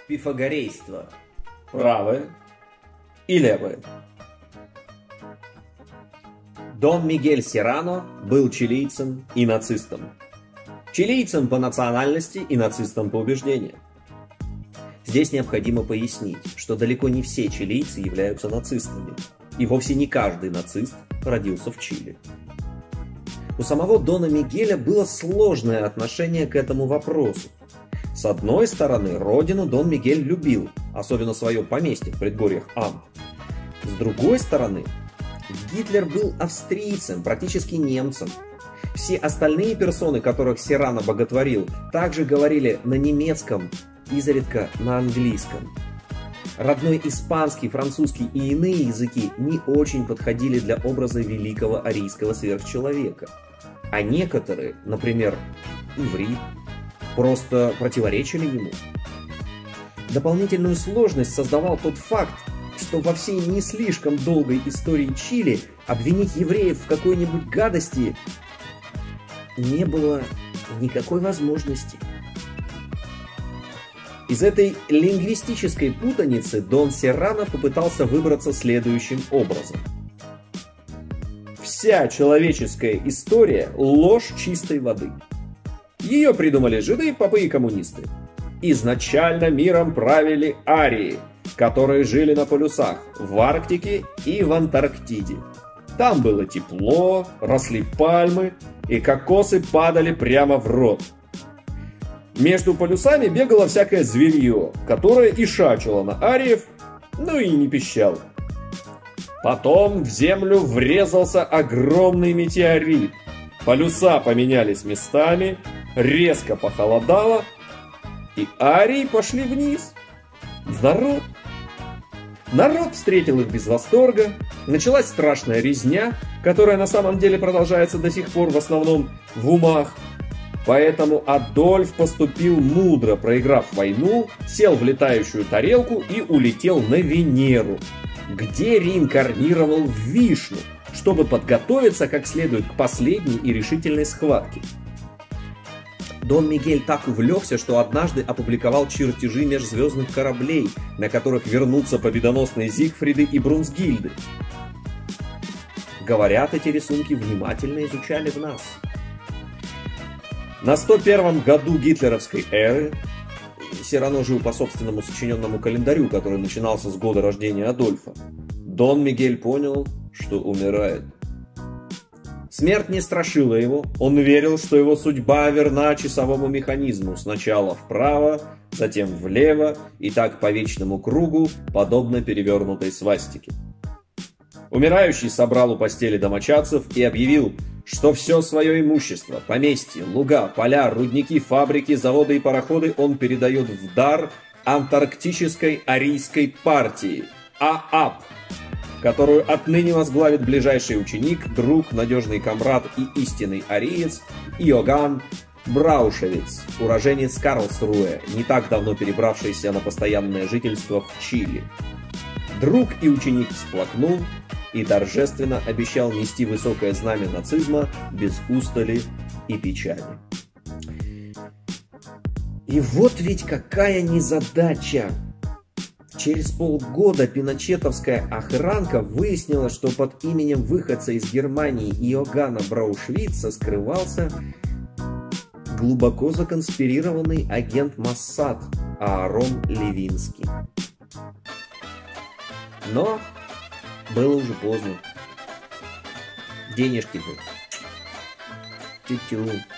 Пифагорейство. Правое и левое. Дон Мигель Серрано был чилийцем и нацистом. Чилийцем по национальности и нацистом по убеждениям. Здесь необходимо пояснить, что далеко не все чилийцы являются нацистами, и вовсе не каждый нацист родился в Чили. У самого Дона Мигеля было сложное отношение к этому вопросу. С одной стороны, родину Дон Мигель любил, особенно свое поместье в предгорьях Анд. С другой стороны, Гитлер был австрийцем, практически немцем. Все остальные персоны, которых Серрано боготворил, также говорили на немецком, изредка на английском. Родной испанский, французский и иные языки не очень подходили для образа великого арийского сверхчеловека. А некоторые, например, иврит, просто противоречили ему. Дополнительную сложность создавал тот факт, что во всей не слишком долгой истории Чили обвинить евреев в какой-нибудь гадости не было никакой возможности. Из этой лингвистической путаницы Дон Серрано попытался выбраться следующим образом. Вся человеческая история – ложь чистой воды. Ее придумали жиды, попы и коммунисты. Изначально миром правили арии, которые жили на полюсах в Арктике и в Антарктиде. Там было тепло, росли пальмы, и кокосы падали прямо в рот. Между полюсами бегало всякое зверье, которое и шачило на ариев, но и не пищало. Потом в землю врезался огромный метеорит. Полюса поменялись местами, резко похолодало, и арии пошли вниз, в народ. Народ встретил их без восторга, началась страшная резня, которая на самом деле продолжается до сих пор в основном в умах. Поэтому Адольф поступил мудро, проиграв войну, сел в летающую тарелку и улетел на Венеру, где реинкарнировал в вишню, чтобы подготовиться как следует к последней и решительной схватке. Дон Мигель так увлекся, что однажды опубликовал чертежи межзвездных кораблей, на которых вернутся победоносные Зигфриды и Брунсгильды. Говорят, эти рисунки внимательно изучали в нас. На 101-м году гитлеровской эры Серрано жил по собственному сочиненному календарю, который начинался с года рождения Адольфа. Дон Мигель понял, что умирает. Смерть не страшила его, он верил, что его судьба верна часовому механизму, сначала вправо, затем влево, и так по вечному кругу, подобно перевернутой свастике. Умирающий собрал у постели домочадцев и объявил, что все свое имущество, поместья, луга, поля, рудники, фабрики, заводы и пароходы он передает в дар антарктической арийской партии ААП, которую отныне возглавит ближайший ученик, друг, надежный комрад и истинный ариец Иоганн Браушевиц, уроженец Карлсруэ, не так давно перебравшийся на постоянное жительство в Чили. Друг и ученик всплакнул и торжественно обещал нести высокое знамя нацизма без устали и печали. И вот ведь какая незадача! Через полгода пиночетовская охранка выяснила, что под именем выходца из Германии Иоганна Браушвица скрывался глубоко законспирированный агент Моссад Аарон Левинский. Но было уже поздно. Денежки-то. Тю-тю.